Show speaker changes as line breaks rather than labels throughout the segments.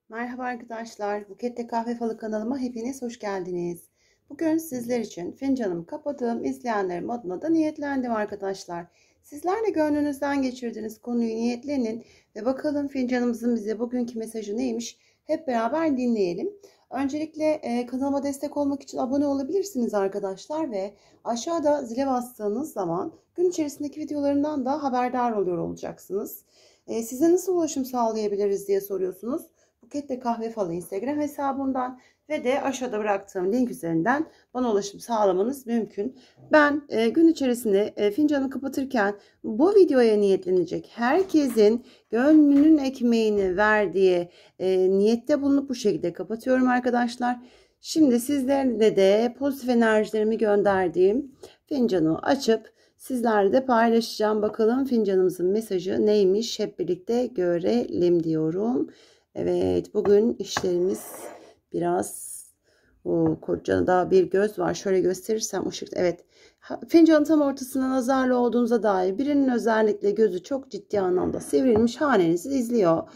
Merhaba arkadaşlar, Buket'te Kahve Falı kanalıma hepiniz hoş geldiniz. Bugün sizler için fincanımı kapadığım izleyenlerim adına da niyetlendim arkadaşlar. Sizler de gönlünüzden geçirdiğiniz konuyu niyetlenin ve bakalım fincanımızın bize bugünkü mesajı neymiş hep beraber dinleyelim. Öncelikle kanalıma destek olmak için abone olabilirsiniz arkadaşlar ve aşağıda zile bastığınız zaman gün içerisindeki videolarından da haberdar oluyor olacaksınız. Size nasıl ulaşım sağlayabiliriz diye soruyorsunuz. Buket'te Kahve Falı Instagram hesabından ve de aşağıda bıraktığım link üzerinden bana ulaşım sağlamanız mümkün. Ben gün içerisinde fincanı kapatırken bu videoya niyetlenecek herkesin gönlünün ekmeğini verdiği niyette bulunup bu şekilde kapatıyorum arkadaşlar. Şimdi sizlerle de pozitif enerjilerimi gönderdiğim fincanı açıp sizlerle de paylaşacağım. Bakalım fincanımızın mesajı neymiş, hep birlikte görelim diyorum. Evet, bugün işlerimiz biraz kocada bir göz var. Şöyle gösterirsem ışık. Evet. Fincanın tam ortasında nazarlı olduğunuza dair birinin özellikle gözü çok ciddi anlamda sivrilmiş hanenizi izliyor.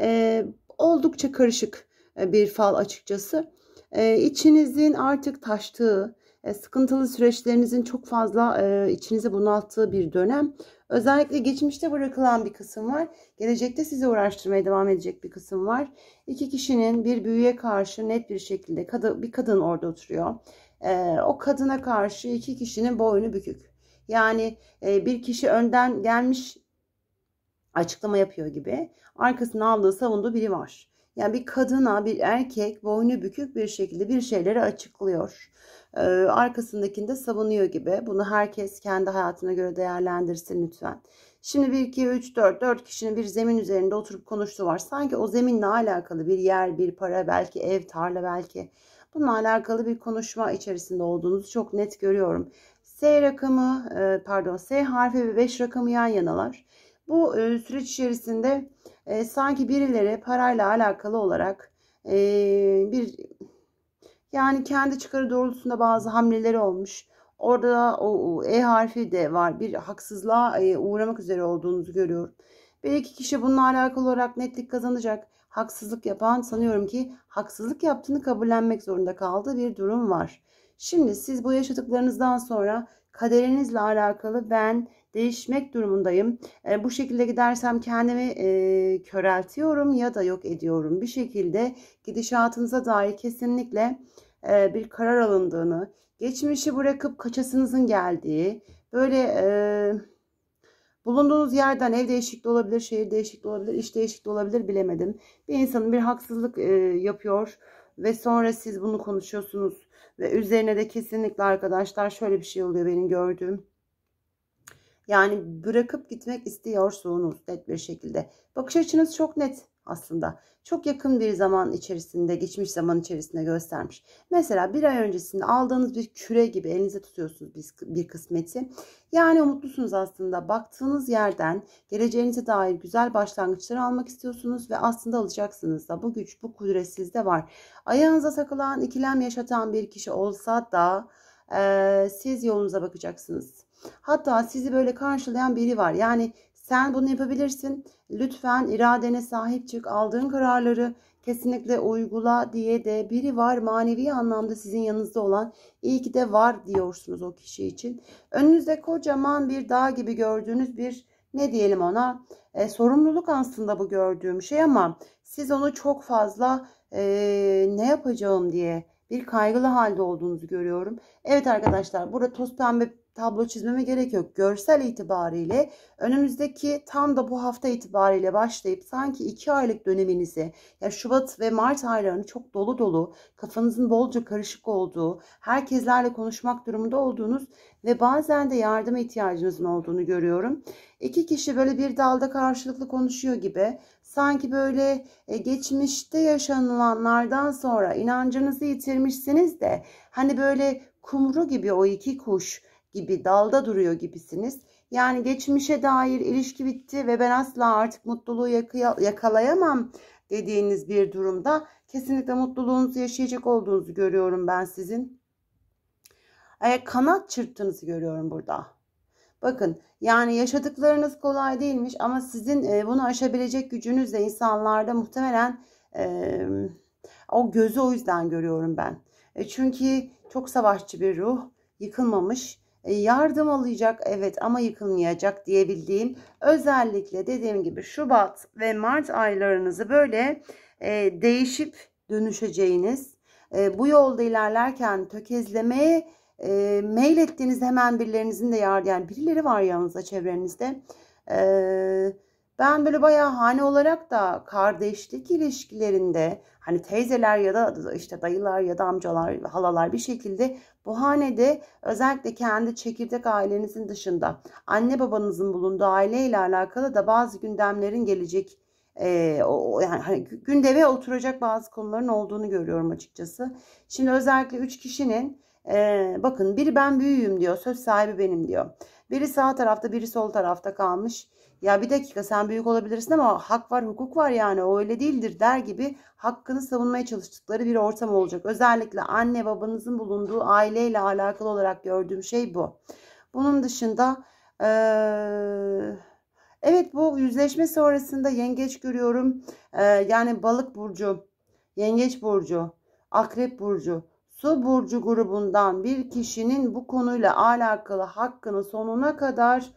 Oldukça karışık bir fal açıkçası. İçinizin artık taştığı, sıkıntılı süreçlerinizin çok fazla içinizi bunalttığı bir dönem. Özellikle geçmişte bırakılan bir kısım var. Gelecekte sizi uğraştırmaya devam edecek bir kısım var. İki kişinin bir büyüye karşı net bir şekilde bir kadın orada oturuyor. O kadına karşı iki kişinin boynu bükük. Yani bir kişi önden gelmiş açıklama yapıyor gibi. Arkasına aldığı savunduğu biri var. Yani bir kadına bir erkek boynu bükük bir şekilde bir şeyleri açıklıyor. Arkasındakini de savunuyor gibi. Bunu herkes kendi hayatına göre değerlendirsin lütfen. Şimdi 1, 2, 3, 4 kişinin bir zemin üzerinde oturup konuştuğu var. Sanki o zeminle alakalı bir yer, bir para, belki ev, tarla belki. Bununla alakalı bir konuşma içerisinde olduğunuzu çok net görüyorum. S harfi ve 5 rakamı yan yanalar. Bu süreç içerisinde sanki birileri parayla alakalı olarak bir yani kendi çıkarı doğrultusunda bazı hamleleri olmuş. Orada o E harfi de var. Bir haksızlığa uğramak üzere olduğunuzu görüyorum. Bir iki kişi bununla alakalı olarak netlik kazanacak. Haksızlık yapan sanıyorum ki haksızlık yaptığını kabullenmek zorunda kaldığı bir durum var. Şimdi siz bu yaşadıklarınızdan sonra kaderinizle alakalı ben değişmek durumundayım. Bu şekilde gidersem kendimi köreltiyorum ya da yok ediyorum. Bir şekilde gidişatınıza dair kesinlikle bir karar alındığını, geçmişi bırakıp kaçasınızın geldiği, böyle bulunduğunuz yerden ev değişikliği olabilir, şehir değişikliği olabilir, iş değişikliği olabilir, bilemedim. Bir insanın bir haksızlık yapıyor ve sonra siz bunu konuşuyorsunuz ve üzerine de kesinlikle arkadaşlar şöyle bir şey oluyor benim gördüğüm. Yani bırakıp gitmek istiyorsunuz net bir şekilde. Bakış açınız çok net aslında. Çok yakın bir zaman içerisinde, geçmiş zaman içerisinde göstermiş. Mesela bir ay öncesinde aldığınız bir küre gibi elinize tutuyorsunuz bir kısmeti. Yani umutlusunuz aslında. Baktığınız yerden geleceğinize dair güzel başlangıçlar almak istiyorsunuz ve aslında alacaksınız da. Bu güç, bu kudret sizde var. Ayağınıza takılan, ikilem yaşatan bir kişi olsa da siz yolunuza bakacaksınız. Hatta sizi böyle karşılayan biri var. Yani sen bunu yapabilirsin. Lütfen iradene sahip çık. Aldığın kararları kesinlikle uygula diye de biri var. Manevi anlamda sizin yanınızda olan, iyi ki de var diyorsunuz o kişi için. Önünüzde kocaman bir dağ gibi gördüğünüz bir, ne diyelim ona, sorumluluk aslında bu gördüğüm şey, ama siz onu çok fazla ne yapacağım diye bir kaygılı halde olduğunuzu görüyorum. Evet arkadaşlar, burada toz pembe tablo çizmeme gerek yok. Görsel itibariyle önümüzdeki tam da bu hafta itibariyle başlayıp sanki 2 aylık döneminizi, ya Şubat ve Mart aylarını çok dolu dolu, kafanızın bolca karışık olduğu, herkeslerle konuşmak durumunda olduğunuz ve bazen de yardıma ihtiyacınızın olduğunu görüyorum. İki kişi böyle bir dalda karşılıklı konuşuyor gibi, sanki böyle geçmişte yaşanılanlardan sonra inancınızı yitirmişsiniz de hani böyle kumru gibi o iki kuş gibi dalda duruyor gibisiniz. Yani geçmişe dair ilişki bitti ve ben asla artık mutluluğu yakalayamam dediğiniz bir durumda kesinlikle mutluluğunuzu yaşayacak olduğunuzu görüyorum ben sizin. Kanat çırptığınızı görüyorum burada. Bakın, yani yaşadıklarınız kolay değilmiş ama sizin bunu aşabilecek gücünüzle insanlarda muhtemelen O gözü o yüzden görüyorum ben. Çünkü çok savaşçı bir ruh, yıkılmamış. Yardım alacak evet ama yıkılmayacak diyebildiğim, özellikle dediğim gibi Şubat ve Mart aylarınızı böyle değişip dönüşeceğiniz, bu yolda ilerlerken tökezlemeye meylettiğiniz hemen birilerinizin de yani birileri var yanınızda, çevrenizde. Ben böyle bayağı hane olarak da kardeşlik ilişkilerinde, hani teyzeler ya da işte dayılar ya da amcalar, halalar, bir şekilde bu hanede özellikle kendi çekirdek ailenizin dışında anne babanızın bulunduğu aileyle alakalı da bazı gündemlerin gelecek, yani hani gündeme oturacak bazı konuların olduğunu görüyorum açıkçası. Şimdi özellikle 3 kişinin, bakın, biri ben büyüğüm diyor, söz sahibi benim diyor. Biri sağ tarafta, biri sol tarafta kalmış. Ya bir dakika, sen büyük olabilirsin ama hak var, hukuk var, yani o öyle değildir der gibi hakkını savunmaya çalıştıkları bir ortam olacak. Özellikle anne babanızın bulunduğu aileyle alakalı olarak gördüğüm şey bu. Bunun dışında evet, bu yüzleşme sonrasında yengeç görüyorum. Yani balık burcu, yengeç burcu, akrep burcu, su burcu grubundan bir kişinin bu konuyla alakalı hakkını sonuna kadar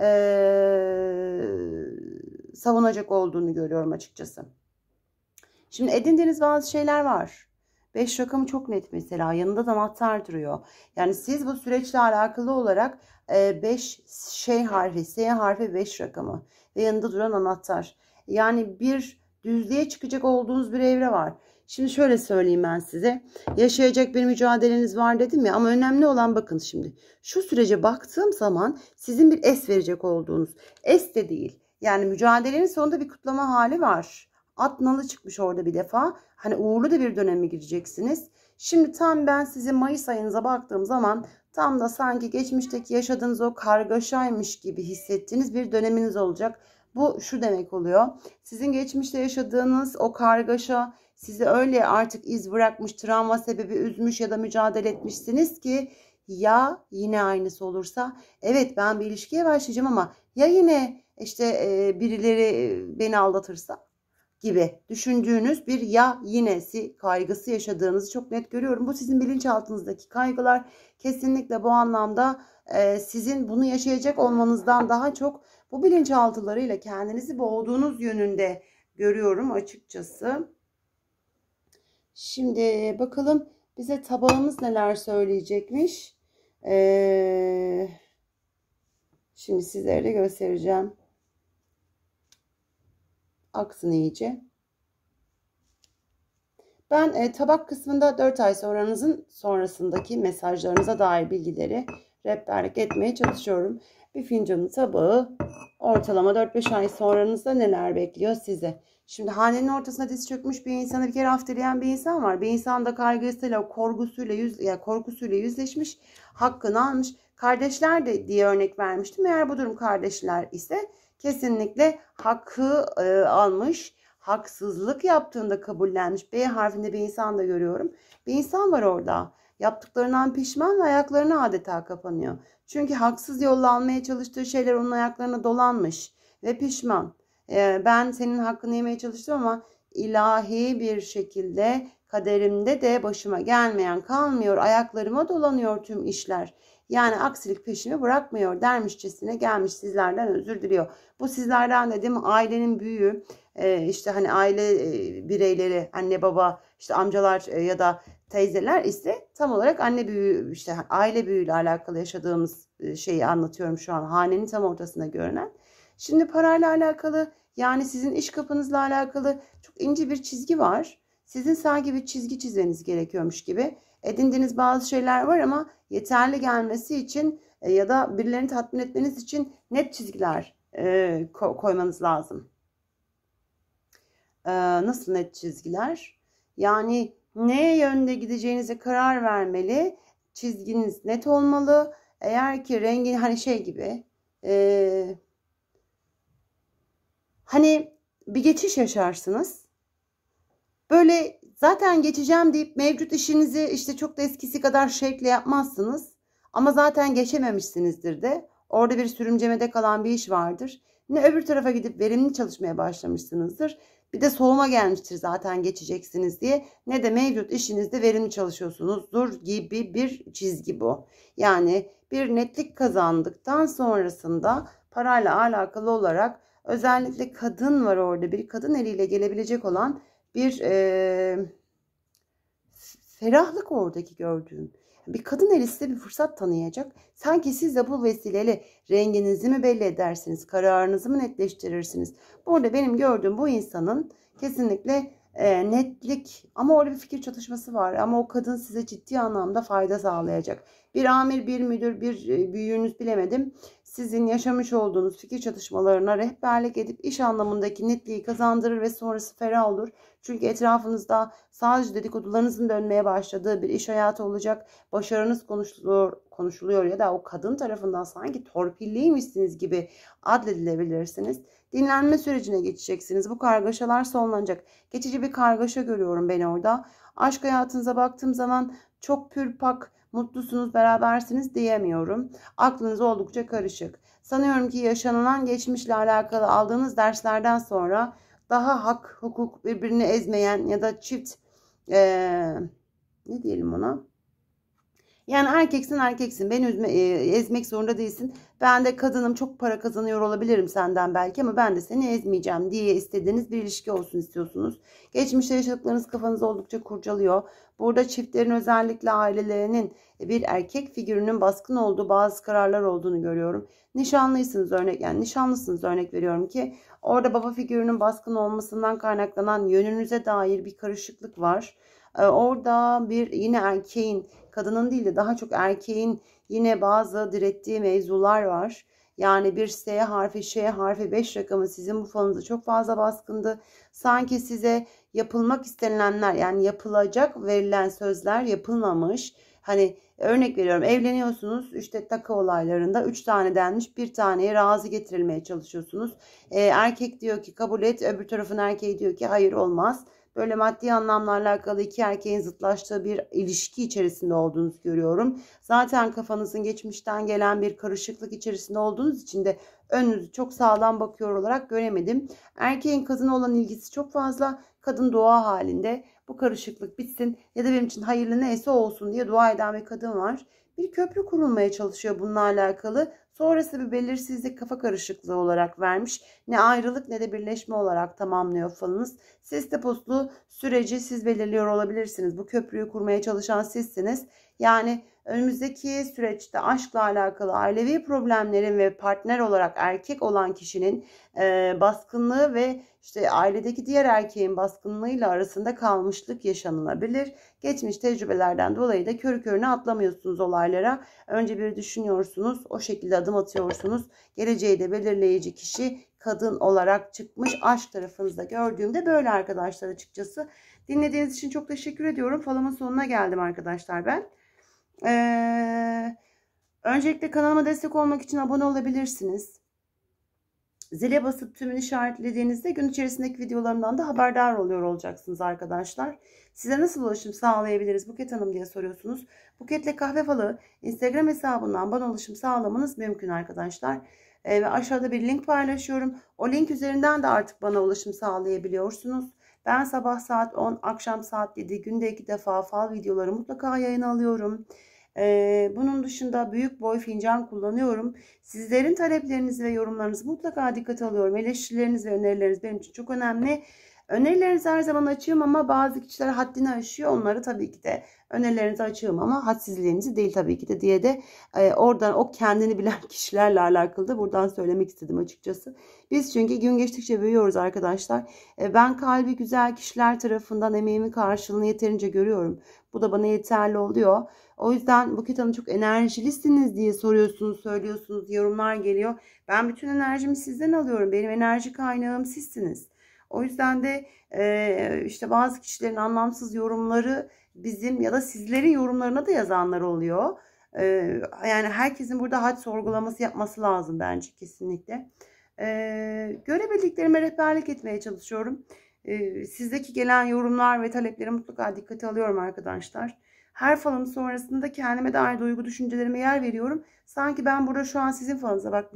savunacak olduğunu görüyorum açıkçası. Şimdi edindiğiniz bazı şeyler var. 5 rakamı çok net mesela. Yanında da anahtar duruyor. Yani siz bu süreçle alakalı olarak 5 şey harfi, S harfi 5 rakamı ve yanında duran anahtar. Yani bir düzlüğe çıkacak olduğunuz bir evre var. Şimdi şöyle söyleyeyim ben size. Yaşayacak bir mücadeleniz var dedim ya, ama önemli olan, bakın şimdi. Şu sürece baktığım zaman sizin bir es verecek olduğunuz. Es de değil. Yani mücadelenin sonunda bir kutlama hali var. At nalı çıkmış orada bir defa. Hani uğurlu da bir döneme gireceksiniz. Şimdi tam ben sizin Mayıs ayınıza baktığım zaman tam da sanki geçmişteki yaşadığınız o kargaşaymış gibi hissettiğiniz bir döneminiz olacak. Bu şu demek oluyor: sizin geçmişte yaşadığınız o kargaşa sizi öyle artık iz bırakmış, travma sebebi üzmüş ya da mücadele etmişsiniz ki, ya yine aynısı olursa, evet ben bir ilişkiye başlayacağım ama ya yine işte birileri beni aldatırsa gibi düşündüğünüz bir ya yinesi kaygısı yaşadığınızı çok net görüyorum. Bu sizin bilinçaltınızdaki kaygılar. Kesinlikle bu anlamda sizin bunu yaşayacak olmanızdan daha çok bu bilinçaltılarıyla kendinizi boğduğunuz yönünde görüyorum açıkçası. Şimdi bakalım bize tabağımız neler söyleyecekmiş. Şimdi sizlere de göstereceğim. Aksın iyice. Ben tabak kısmında 4 ay sonrasındaki mesajlarınıza dair bilgileri rehberlik etmeye çalışıyorum. Bir fincanın tabağı ortalama 4-5 ay sonranızda neler bekliyor size? Şimdi hanenin ortasına diz çökmüş bir insanı bir kere hafteleyen bir insan var. Bir insan da kaygısıyla, korkusuyla yüzleşmiş, hakkını almış. Kardeşler de diye örnek vermiştim. Eğer bu durum kardeşler ise kesinlikle hakkı almış, haksızlık yaptığında kabullenmiş. B harfinde bir insan da görüyorum. Bir insan var orada. Yaptıklarından pişman ve ayaklarına adeta kapanıyor. Çünkü haksız yolla almaya çalıştığı şeyler onun ayaklarına dolanmış ve pişman. Ben senin hakkını yemeye çalıştım ama ilahi bir şekilde kaderimde de başıma gelmeyen kalmıyor. Ayaklarıma dolanıyor tüm işler. Yani aksilik peşimi bırakmıyor dermişçesine gelmiş, sizlerden özür diliyor. Bu sizlerden dedim ailenin büyüğü, işte hani aile bireyleri, anne baba, işte amcalar ya da teyzeler ise tam olarak anne büyüğü, işte aile büyüğüyle alakalı yaşadığımız şeyi anlatıyorum şu an, hanenin tam ortasında görünen. Şimdi parayla alakalı, yani sizin iş kapınızla alakalı çok ince bir çizgi var. Sizin sanki bir çizgi çizmeniz gerekiyormuş gibi. Edindiğiniz bazı şeyler var ama yeterli gelmesi için ya da birilerini tatmin etmeniz için net çizgiler koymanız lazım. Nasıl net çizgiler? Yani ne yönde gideceğinize karar vermeli. Çizginiz net olmalı. Eğer ki rengi hani şey gibi, hani bir geçiş yaşarsınız. Böyle zaten geçeceğim deyip mevcut işinizi işte çok da eskisi kadar şevkle yapmazsınız. Ama zaten geçememişsinizdir de. Orada bir sürümcemede kalan bir iş vardır. Ne öbür tarafa gidip verimli çalışmaya başlamışsınızdır. Bir de soğuma gelmiştir zaten geçeceksiniz diye. Ne de mevcut işinizde verimli çalışıyorsunuzdur gibi bir çizgi bu. Yani bir netlik kazandıktan sonrasında parayla alakalı olarak özellikle kadın var orada. Bir kadın eliyle gelebilecek olan bir ferahlık oradaki gördüğüm. Bir kadın eli size bir fırsat tanıyacak. Sanki siz de bu vesileyle renginizi mi belli edersiniz, kararınızı mı netleştirirsiniz? Burada benim gördüğüm bu insanın kesinlikle netlik, ama orada bir fikir çatışması var. Ama o kadın size ciddi anlamda fayda sağlayacak. Bir amir, bir müdür, bir büyüğünüz bilemedim. Sizin yaşamış olduğunuz fikir çatışmalarına rehberlik edip iş anlamındaki netliği kazandırır ve sonrası ferah olur. Çünkü etrafınızda sadece dedikodularınızın dönmeye başladığı bir iş hayatı olacak. Başarınız konuşuluyor ya da o kadın tarafından sanki torpilliymişsiniz gibi adledilebilirsiniz. Dinlenme sürecine geçeceksiniz. Bu kargaşalar sonlanacak. Geçici bir kargaşa görüyorum ben orada. Aşk hayatınıza baktığım zaman çok pürpak, mutlusunuz, berabersiniz diyemiyorum. Aklınız oldukça karışık. Sanıyorum ki yaşanılan geçmişle alakalı aldığınız derslerden sonra daha hak, hukuk birbirini ezmeyen ya da çift ne diyelim ona? Yani erkeksin beni ezmek zorunda değilsin. Ben de kadınım, çok para kazanıyor olabilirim senden belki ama ben de seni ezmeyeceğim diye istediğiniz bir ilişki olsun istiyorsunuz. Geçmişte yaşadıklarınız kafanızı oldukça kurcalıyor. Burada çiftlerin özellikle ailelerinin bir erkek figürünün baskın olduğu bazı kararlar olduğunu görüyorum. Nişanlısınız örnek, yani nişanlısınız örnek veriyorum ki orada baba figürünün baskın olmasından kaynaklanan yönünüze dair bir karışıklık var. Orada bir yine erkeğin, kadının değil de daha çok erkeğin yine bazı direttiği mevzular var. Yani bir S harfi, Ş harfi, 5 rakamı sizin bu falınızda çok fazla baskındı. Sanki size yapılmak istenilenler, yani yapılacak verilen sözler yapılmamış. Hani örnek veriyorum, evleniyorsunuz, işte takı olaylarında 3 tane denmiş, bir taneye razı getirilmeye çalışıyorsunuz. Erkek diyor ki kabul et, öbür tarafın erkeği diyor ki hayır olmaz. Böyle maddi anlamlarla alakalı iki erkeğin zıtlaştığı bir ilişki içerisinde olduğunuzu görüyorum. Zaten kafanızın geçmişten gelen bir karışıklık içerisinde olduğunuz için de önünüzü çok sağlam bakıyor olarak göremedim. Erkeğin kadına olan ilgisi çok fazla. Kadın dua halinde, bu karışıklık bitsin ya da benim için hayırlı neyse olsun diye dua eden bir kadın var. Bir köprü kurulmaya çalışıyor bununla alakalı. Sonrası bir belirsizlik, kafa karışıklığı olarak vermiş. Ne ayrılık ne de birleşme olarak tamamlıyor falınız. Sestepuslu süreci siz belirliyor olabilirsiniz. Bu köprüyü kurmaya çalışan sizsiniz. Yani önümüzdeki süreçte aşkla alakalı ailevi problemlerin ve partner olarak erkek olan kişinin baskınlığı ve işte ailedeki diğer erkeğin baskınlığıyla arasında kalmışlık yaşanılabilir. Geçmiş tecrübelerden dolayı da körü körüne atlamıyorsunuz olaylara. Önce bir düşünüyorsunuz, o şekilde adım atıyorsunuz. Geleceği de belirleyici kişi kadın olarak çıkmış. Aşk tarafınızda gördüğümde böyle arkadaşlar açıkçası. Dinlediğiniz için çok teşekkür ediyorum. Falımın sonuna geldim arkadaşlar ben. Öncelikle kanalıma destek olmak için abone olabilirsiniz. Zile basıp tümünü işaretlediğinizde gün içerisindeki videolarımdan da haberdar oluyor olacaksınız arkadaşlar. Size nasıl ulaşım sağlayabiliriz Buket Hanım diye soruyorsunuz. Buketle Kahve Falı Instagram hesabından bana ulaşım sağlamanız mümkün arkadaşlar. Ve aşağıda bir link paylaşıyorum. O link üzerinden de artık bana ulaşım sağlayabiliyorsunuz. Ben sabah saat 10, akşam saat 7, günde 2 defa fal videoları mutlaka yayına alıyorum. Bunun dışında büyük boy fincan kullanıyorum. Sizlerin taleplerinizi ve yorumlarınızı mutlaka dikkate alıyorum. Eleştirileriniz ve önerileriniz benim için çok önemli. Önerilerinizi her zaman açığım ama bazı kişiler haddini aşıyor. Onları tabii ki de önerilerinizi açığım ama hadsizliğinizi değil tabii ki de diye de oradan o kendini bilen kişilerle alakalı da buradan söylemek istedim açıkçası. Biz çünkü gün geçtikçe büyüyoruz arkadaşlar. Ben kalbi güzel kişiler tarafından emeğimin karşılığını yeterince görüyorum. Bu da bana yeterli oluyor. O yüzden Buket Hanım çok enerjilisiniz diye soruyorsunuz, söylüyorsunuz, yorumlar geliyor. Ben bütün enerjimi sizden alıyorum. Benim enerji kaynağım sizsiniz. O yüzden de işte bazı kişilerin anlamsız yorumları bizim ya da sizlerin yorumlarına da yazanlar oluyor. Yani herkesin burada had sorgulaması yapması lazım bence kesinlikle. Görebildiklerime rehberlik etmeye çalışıyorum. Sizdeki gelen yorumlar ve talepleri mutlaka dikkate alıyorum arkadaşlar. Her falım sonrasında kendime dair duygu düşüncelerime yer veriyorum. Sanki ben burada şu an sizin falınıza bakmışım.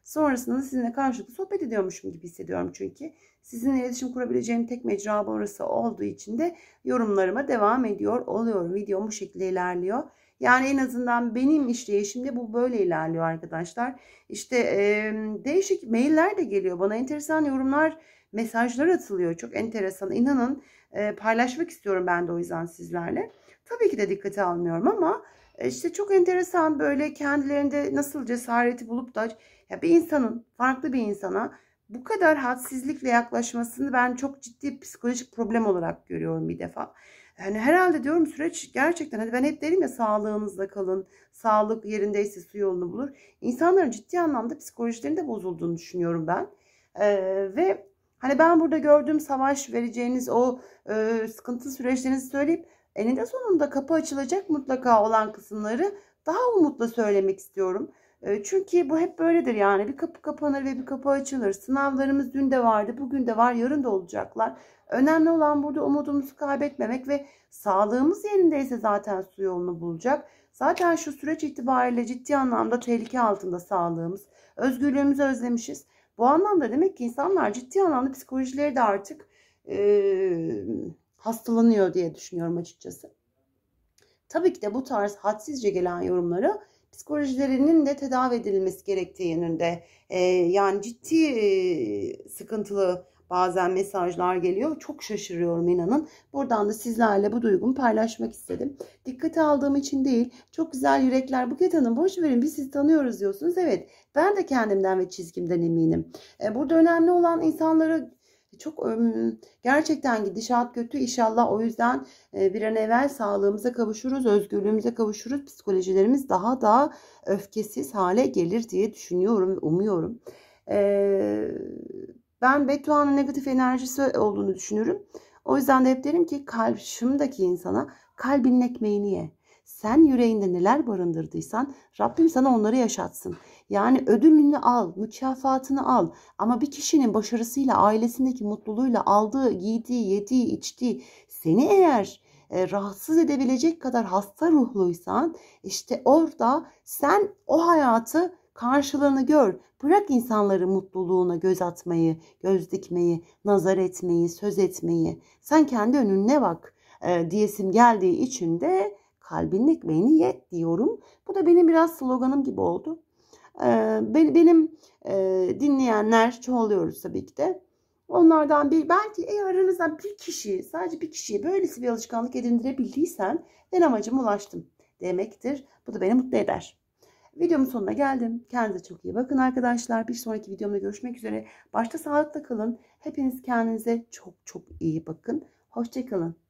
Sonrasında sizinle karşılıklı sohbet ediyormuşum gibi hissediyorum çünkü. Sizinle iletişim kurabileceğim tek mecra orası olduğu için de yorumlarıma devam ediyor oluyorum. Videom bu şekilde ilerliyor. Yani en azından benim işleyişimde bu böyle ilerliyor arkadaşlar. İşte değişik mailler de geliyor. Bana enteresan yorumlar, mesajlar atılıyor. Çok enteresan. İnanın paylaşmak istiyorum ben de o yüzden sizlerle. Tabii ki de dikkate almıyorum ama işte çok enteresan, böyle kendilerinde nasıl cesareti bulup da ya bir insanın farklı bir insana bu kadar hadsizlikle yaklaşmasını ben çok ciddi psikolojik problem olarak görüyorum bir defa. Yani herhalde diyorum süreç gerçekten, hani ben hep derim ya, sağlığınızla kalın, sağlık yerindeyse su yolunu bulur. İnsanların ciddi anlamda psikolojilerinde bozulduğunu düşünüyorum ben. Ve hani ben burada gördüğüm savaş vereceğiniz o sıkıntı süreçlerinizi söyleyip eninde sonunda kapı açılacak mutlaka olan kısımları daha umutla söylemek istiyorum. Çünkü bu hep böyledir yani, bir kapı kapanır ve bir kapı açılır. Sınavlarımız dün de vardı, bugün de var, yarın da olacaklar. Önemli olan burada umudumuzu kaybetmemek ve sağlığımız yerindeyse zaten su yolunu bulacak. Zaten şu süreç itibariyle ciddi anlamda tehlike altında sağlığımız. Özgürlüğümüzü özlemişiz. Bu anlamda demek ki insanlar ciddi anlamda psikolojileri de artık hastalanıyor diye düşünüyorum açıkçası. Tabii ki de bu tarz hadsizce gelen yorumlara psikolojilerinin de tedavi edilmesi gerektiği yönünde. Yani ciddi sıkıntılı bazen mesajlar geliyor. Çok şaşırıyorum inanın. Buradan da sizlerle bu duygumu paylaşmak istedim. Dikkate aldığım için değil. Çok güzel yürekler. Buket Hanım boş verin, biz sizi tanıyoruz diyorsunuz. Evet, ben de kendimden ve çizgimden eminim. Burada önemli olan insanları çok gerçekten gidişat kötü. İnşallah o yüzden bir an evvel sağlığımıza kavuşuruz, özgürlüğümüze kavuşuruz. Psikolojilerimiz daha da öfkesiz hale gelir diye düşünüyorum, umuyorum. Ben bedduanın negatif enerjisi olduğunu düşünürüm. O yüzden de hep derim ki karşımdaki insana kalbinin ekmeğini ye. Sen yüreğinde neler barındırdıysan Rabbim sana onları yaşatsın. Yani ödülünü al, mükafatını al. Ama bir kişinin başarısıyla, ailesindeki mutluluğuyla aldığı, giydiği, yediği, içtiği seni eğer rahatsız edebilecek kadar hasta ruhluysan, işte orada sen o hayatı karşılığını gör. Bırak insanların mutluluğuna göz atmayı, göz dikmeyi, nazar etmeyi, söz etmeyi. Sen kendi önüne bak diyesim geldiği için de kalbinin ekmeğini ye diyorum. Bu da benim biraz sloganım gibi oldu. Benim dinleyenler çoğalıyoruz tabii ki de. Onlardan bir, belki aranızdan bir kişi, sadece bir kişiye böylesi bir alışkanlık edindirebildiysen ben amacıma ulaştım demektir. Bu da beni mutlu eder. Videomun sonuna geldim. Kendinize çok iyi bakın arkadaşlar. Bir sonraki videomda görüşmek üzere. Başta sağlıkla kalın. Hepiniz kendinize çok çok iyi bakın. Hoşça kalın.